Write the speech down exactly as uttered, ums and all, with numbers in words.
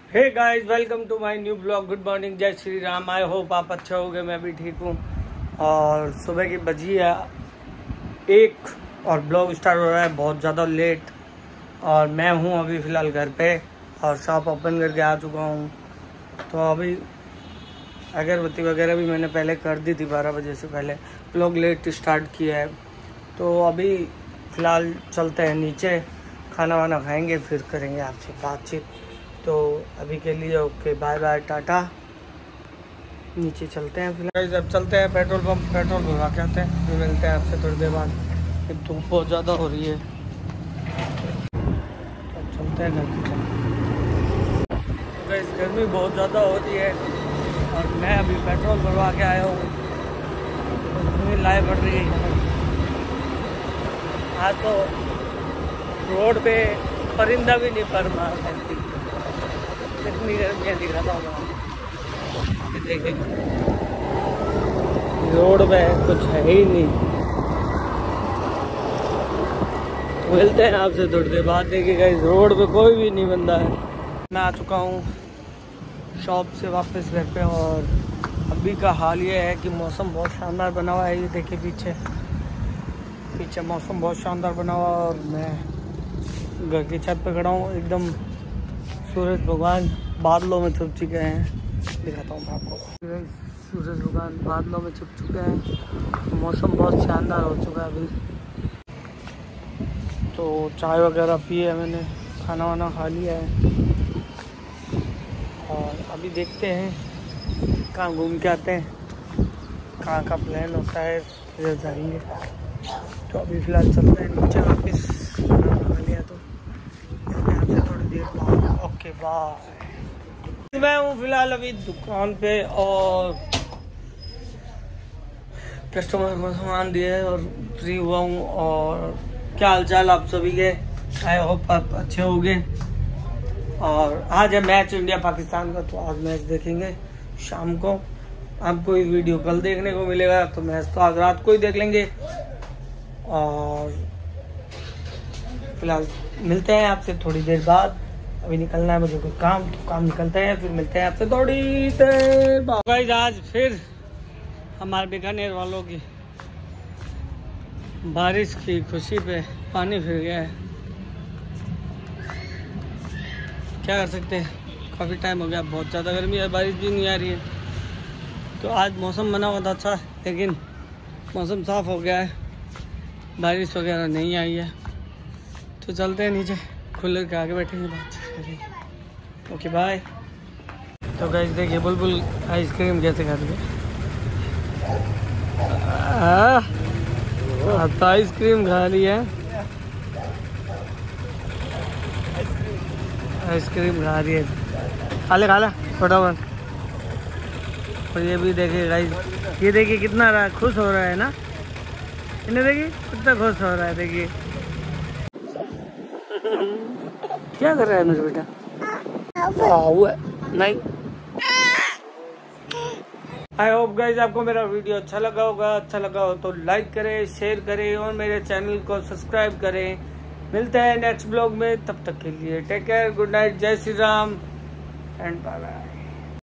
Hey guys, welcome to my new blog. Good morning, जय Shri Ram. I hope आप अच्छे होंगे, मैं भी ठीक हूँ। और सुबह की बजी है एक और ब्लॉग स्टार्ट हो रहा है बहुत ज़्यादा लेट। और मैं हूँ अभी फ़िलहाल घर पे और शॉप ओपन करके आ चुका हूँ। तो अभी अगरबत्ती वगैरह भी मैंने पहले कर दी थी, बारह बजे से पहले। ब्लॉग लेट स्टार्ट किया है, तो अभी फ़िलहाल चलते हैं नीचे, खाना वाना खाएंगे, फिर करेंगे आपसे बातचीत। तो अभी के लिए ओके, बाय बाय, टाटा। नीचे चलते हैं फिलहाल। अब चलते हैं पेट्रोल पंप, पेट्रोल भरवा के आते हैं, फिर मिलते हैं आपसे थोड़ी देर बाद। धूप बहुत ज़्यादा हो रही है, तो चलते हैं घर की तरफ। तो गाइस, गर्मी बहुत ज़्यादा हो रही है और मैं अभी पेट्रोल भरवा के आया हूँ। इतनी लाइट बढ़ रही है आज तो, रोड पे परिंदा भी नहीं पर मार सकती, इतनी गर्मियाँ दिखाता हूँ। देखिए रोड पे कुछ है ही नहीं। मिलते हैं आपसे थोड़ी देर बाद। देखिएगा इस रोड पे कोई भी नहीं बंदा है। मैं आ चुका हूँ शॉप से वापस घर पे और अभी का हाल ये है कि मौसम बहुत शानदार बना हुआ है। ये देखिए पीछे पीछे मौसम बहुत शानदार बना हुआ है और मैं घर की छत पे खड़ा हूँ। एकदम सूरज भगवान बादलों में छुप चुके हैं। दिखाता हूँ मैं आपको। सूरज भगवान बादलों में छुप चुके हैं, मौसम बहुत शानदार हो चुका है अभी। तो चाय वगैरह पी है मैंने, खाना वाना खा लिया है और अभी देखते हैं कहाँ घूम के आते हैं, कहाँ का प्लान होता है, फिर जाएंगे। तो अभी फ़िलहाल चलते हैं नीचे वापस, खाना खा लिया तो आपसे थोड़ी देर बाद। Okay bye. मैं हूँ फिलहाल अभी दुकान पे और कस्टमर को सामान दिए और फ्री हुआ हूँ। और क्या हालचाल आप सभी के, आई होप आप अच्छे होंगे। और आज है मैच इंडिया पाकिस्तान का, तो आज मैच देखेंगे शाम को। आपको ये वीडियो कल देखने को मिलेगा, तो मैच तो आज रात को ही देख लेंगे। और फिलहाल मिलते हैं आपसे थोड़ी देर बाद। अभी निकलना है मुझे कोई काम, तो काम निकलते हैं, फिर मिलते हैं आपसे थोड़ी देर बाद। गाइस, आज फिर हमारे बीकानेर वालों की बारिश की खुशी पे पानी फिर गया है। क्या कर सकते हैं, काफ़ी टाइम हो गया, बहुत ज़्यादा गर्मी है, बारिश भी नहीं आ रही है। तो आज मौसम बना हुआ था अच्छा, लेकिन मौसम साफ़ हो गया है, बारिश वगैरह नहीं आई है। तो चलते हैं नीचे, कूलर के आगे बैठेंगे, बात करेंगे। Okay bye. तो गाइस देखिए बुलबुल आइसक्रीम कैसे खा रही है। तो आइसक्रीम खा रही है, आइसक्रीम खा रही है। खा ले खा ले फटाफट। और ये भी देखिए गाइस, ये देखिए कितना रहा, खुश हो रहा है ना, इन्हें देखिए कितना खुश हो रहा है। देखिए क्या कर रहा है मेरा बेटा, हुआ नहीं। आई होप गाइज आपको मेरा वीडियो अच्छा लगा होगा। अच्छा लगा हो तो लाइक करें, शेयर करें और मेरे चैनल को सब्सक्राइब करें। मिलते हैं नेक्स्ट ब्लॉग में, तब तक के लिए टेक केयर, गुड नाइट, जय Shri Ram and bye bye.